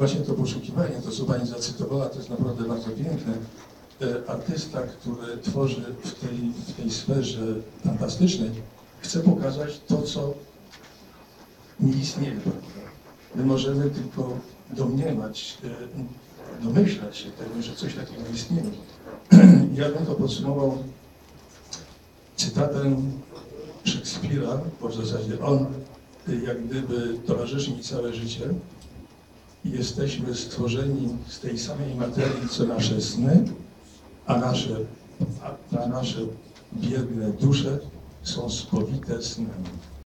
Właśnie to poszukiwanie, to co Pani zacytowała, to jest naprawdę bardzo piękne. Artysta, który tworzy w tej sferze fantastycznej, chce pokazać to, co nie istnieje, prawda? My możemy tylko domniemać, domyślać się tego, że coś takiego istnieje. Ja bym to podsumował cytatem Szekspira, bo w zasadzie on jak gdyby towarzyszy mi całe życie. I jesteśmy stworzeni z tej samej materii, co nasze sny, a nasze biedne dusze są spowite snem.